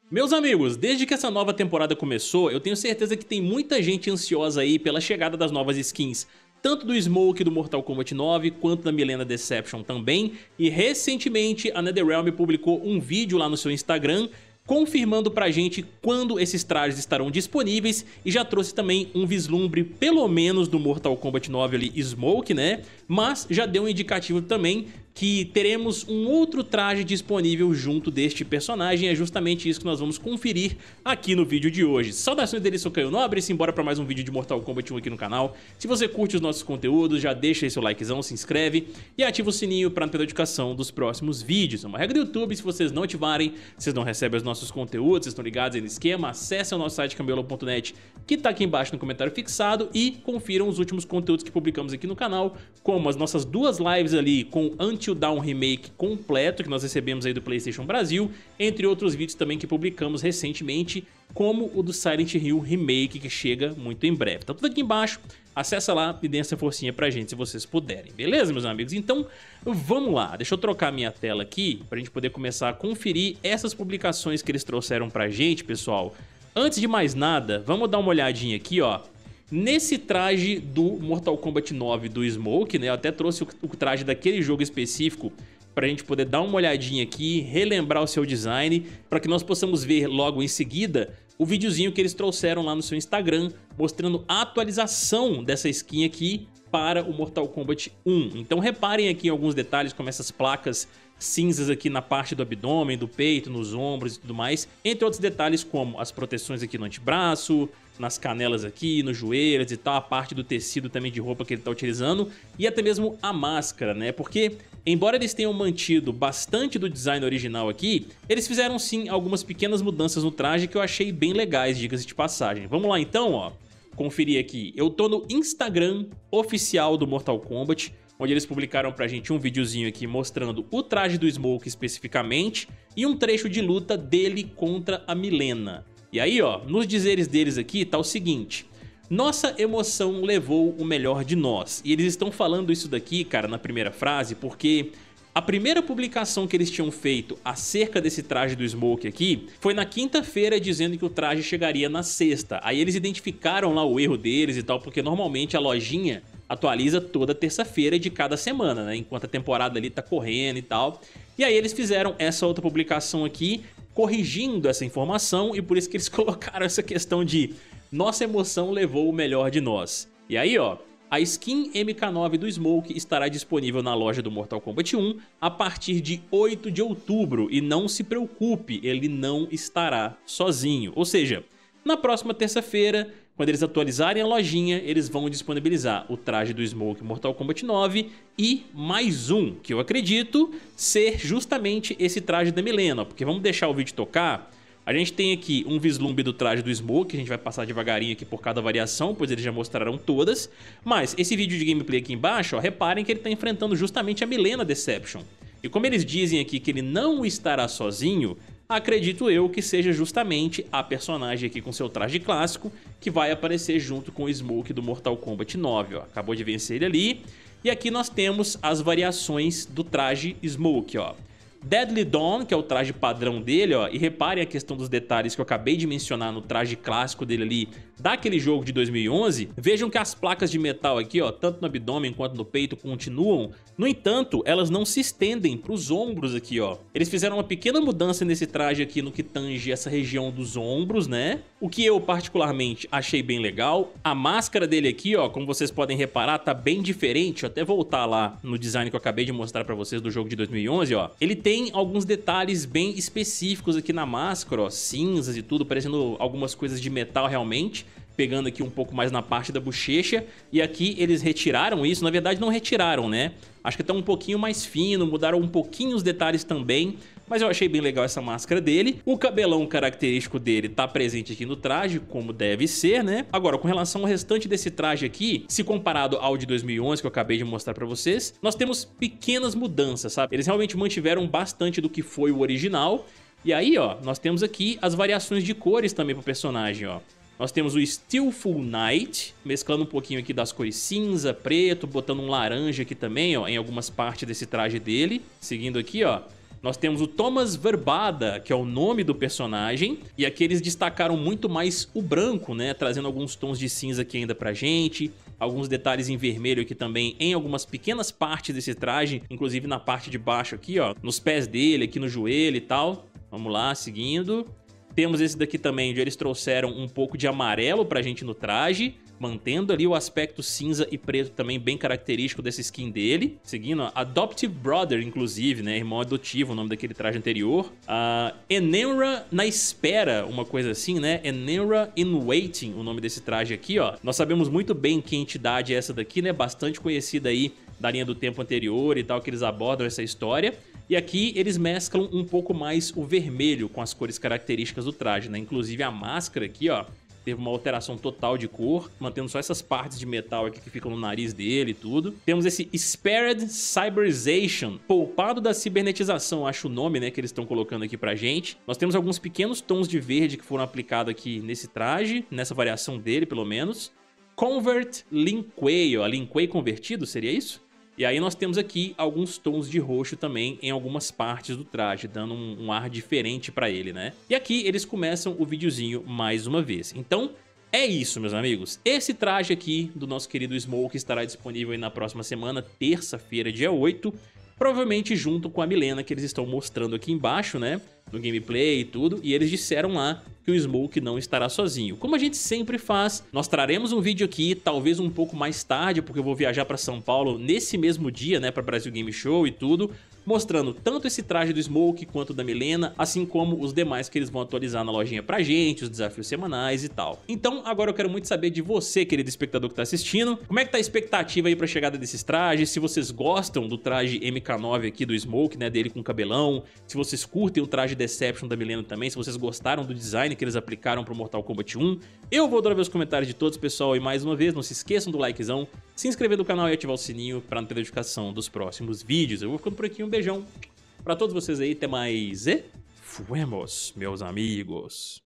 Meus amigos, desde que essa nova temporada começou, eu tenho certeza que tem muita gente ansiosa aí pela chegada das novas skins, tanto do Smoke do Mortal Kombat 9, quanto da Milena Deception também, e recentemente a NetherRealm publicou um vídeo lá no seu Instagram confirmando pra gente quando esses trajes estarão disponíveis e já trouxe também um vislumbre pelo menos do Mortal Kombat 9 ali, Smoke, né? Mas já deu um indicativo também que teremos um outro traje disponível junto deste personagem, é justamente isso que nós vamos conferir aqui no vídeo de hoje. Saudações dele, sou Caio Nobre, simbora pra mais um vídeo de Mortal Kombat 1 aqui no canal. Se você curte os nossos conteúdos, já deixa aí seu likezão, se inscreve e ativa o sininho pra não ter notificação dos próximos vídeos. É uma regra do YouTube, se vocês não ativarem, vocês não recebem os nossos conteúdos, vocês estão ligados aí no esquema, acessem o nosso site camelo.net, que tá aqui embaixo no comentário fixado, e confiram os últimos conteúdos que publicamos aqui no canal, como as nossas duas lives ali com Until Dawn Remake completo que nós recebemos aí do PlayStation Brasil, entre outros vídeos também que publicamos recentemente, como o do Silent Hill Remake, que chega muito em breve. Tá tudo aqui embaixo, acessa lá e dê essa forcinha pra gente se vocês puderem, beleza, meus amigos? Então, vamos lá, deixa eu trocar minha tela aqui pra gente poder começar a conferir essas publicações que eles trouxeram pra gente, pessoal. Antes de mais nada, vamos dar uma olhadinha aqui, ó, nesse traje do Mortal Kombat 9 do Smoke, né? Eu até trouxe o traje daquele jogo específico pra gente poder dar uma olhadinha aqui, relembrar o seu design, para que nós possamos ver logo em seguida o videozinho que eles trouxeram lá no seu Instagram, mostrando a atualização dessa skin aqui para o Mortal Kombat 1. Então reparem aqui em alguns detalhes, como essas placas cinzas aqui na parte do abdômen, do peito, nos ombros e tudo mais, entre outros detalhes como as proteções aqui no antebraço, nas canelas aqui, nos joelhos e tal, a parte do tecido também de roupa que ele tá utilizando e até mesmo a máscara, né? Porque, embora eles tenham mantido bastante do design original aqui, eles fizeram sim algumas pequenas mudanças no traje que eu achei bem legais, diga-se de passagem. Vamos lá então, ó, conferir aqui. Eu tô no Instagram oficial do Mortal Kombat, onde eles publicaram pra gente um videozinho aqui mostrando o traje do Smoke especificamente e um trecho de luta dele contra a Milena. E aí, ó, nos dizeres deles aqui tá o seguinte: nossa emoção levou o melhor de nós. E eles estão falando isso daqui, cara, na primeira frase, porque a primeira publicação que eles tinham feito acerca desse traje do Smoke aqui foi na quinta-feira, dizendo que o traje chegaria na sexta. Aí eles identificaram lá o erro deles e tal, porque normalmente a lojinha atualiza toda terça-feira de cada semana, né? Enquanto a temporada ali tá correndo e tal. E aí eles fizeram essa outra publicação aqui, corrigindo essa informação, e por isso que eles colocaram essa questão de nossa emoção levou o melhor de nós. E aí, ó, a skin MK9 do Smoke estará disponível na loja do Mortal Kombat 1 a partir de 8 de outubro. E não se preocupe, ele não estará sozinho. Ou seja, na próxima terça-feira, quando eles atualizarem a lojinha, eles vão disponibilizar o traje do Smoke Mortal Kombat 9 e mais um, que eu acredito ser justamente esse traje da Milena, porque vamos deixar o vídeo tocar. A gente tem aqui um vislumbre do traje do Smoke, a gente vai passar devagarinho aqui por cada variação, pois eles já mostraram todas. Mas esse vídeo de gameplay aqui embaixo, ó, reparem que ele está enfrentando justamente a Milena Deception. E como eles dizem aqui que ele não estará sozinho, acredito eu que seja justamente a personagem aqui com seu traje clássico que vai aparecer junto com o Smoke do Mortal Kombat 9, ó. Acabou de vencer ele ali. E aqui nós temos as variações do traje Smoke, ó. Deadly Dawn, que é o traje padrão dele, ó, e reparem a questão dos detalhes que eu acabei de mencionar no traje clássico dele ali, daquele jogo de 2011, vejam que as placas de metal aqui, ó, tanto no abdômen quanto no peito continuam, no entanto, elas não se estendem para os ombros aqui, ó. Eles fizeram uma pequena mudança nesse traje aqui no que tange essa região dos ombros, né? O que eu particularmente achei bem legal. A máscara dele aqui, ó, como vocês podem reparar, tá bem diferente. Deixa eu até voltar lá no design que eu acabei de mostrar para vocês do jogo de 2011, ó. Ele tem alguns detalhes bem específicos aqui na máscara, ó, cinzas e tudo, parecendo algumas coisas de metal realmente, pegando aqui um pouco mais na parte da bochecha. E aqui eles retiraram isso, na verdade não retiraram, né? Acho que tá um pouquinho mais fino, mudaram um pouquinho os detalhes também, mas eu achei bem legal essa máscara dele. O cabelão característico dele tá presente aqui no traje, como deve ser, né? Agora, com relação ao restante desse traje aqui, se comparado ao de 2011, que eu acabei de mostrar pra vocês, nós temos pequenas mudanças, sabe? Eles realmente mantiveram bastante do que foi o original. E aí, ó, nós temos aqui as variações de cores também pro personagem, ó. Nós temos o Stillful Night, mesclando um pouquinho aqui das cores cinza, preto, botando um laranja aqui também, ó, em algumas partes desse traje dele. Seguindo aqui, ó, Nós temos o Thomas Verbada, que é o nome do personagem, e aqui eles destacaram muito mais o branco, né, trazendo alguns tons de cinza aqui ainda pra gente, alguns detalhes em vermelho aqui também em algumas pequenas partes desse traje, inclusive na parte de baixo aqui, ó, nos pés dele, aqui no joelho e tal. Vamos lá, seguindo. Temos esse daqui também, onde eles trouxeram um pouco de amarelo pra gente no traje, mantendo ali o aspecto cinza e preto também bem característico dessa skin dele. Seguindo, ó, Adoptive Brother, inclusive, né, irmão adotivo, o nome daquele traje anterior. Enenra na espera, uma coisa assim, né, Enenra in Waiting, o nome desse traje aqui, ó. Nós sabemos muito bem que entidade é essa daqui, né, bastante conhecida aí da linha do tempo anterior e tal, que eles abordam essa história. E aqui eles mesclam um pouco mais o vermelho com as cores características do traje, né? Inclusive a máscara aqui, ó, teve uma alteração total de cor, mantendo só essas partes de metal aqui que ficam no nariz dele e tudo. Temos esse Spared Cyberization, poupado da cibernetização, acho o nome, né, que eles estão colocando aqui pra gente. Nós temos alguns pequenos tons de verde que foram aplicados aqui nesse traje, nessa variação dele, pelo menos. Convert Linkway, ó, Linkway convertido, seria isso? E aí nós temos aqui alguns tons de roxo também em algumas partes do traje, dando um ar diferente pra ele, né? E aqui eles começam o videozinho mais uma vez. Então é isso, meus amigos. Esse traje aqui do nosso querido Smoke estará disponível aí na próxima semana, terça-feira, dia 8. Provavelmente junto com a Milena, que eles estão mostrando aqui embaixo, né? No gameplay e tudo. E eles disseram lá que o Smoke não estará sozinho. Como a gente sempre faz, nós traremos um vídeo aqui, talvez um pouco mais tarde, porque eu vou viajar para São Paulo nesse mesmo dia, né? Para Brasil Game Show e tudo. Mostrando tanto esse traje do Smoke quanto da Milena, assim como os demais que eles vão atualizar na lojinha pra gente, os desafios semanais e tal. Então agora eu quero muito saber de você, querido espectador que tá assistindo, como é que tá a expectativa aí pra chegada desses trajes, se vocês gostam do traje MK9 aqui do Smoke, né, dele com cabelão, se vocês curtem o traje Deception da Milena também, se vocês gostaram do design que eles aplicaram pro Mortal Kombat 1. Eu vou adorar ver os comentários de todos, pessoal, e mais uma vez, não se esqueçam do likezão, se inscrever no canal e ativar o sininho pra não ter notificação dos próximos vídeos. Eu vou ficando por aqui, um beijão pra todos vocês aí, até mais e fuemos, meus amigos.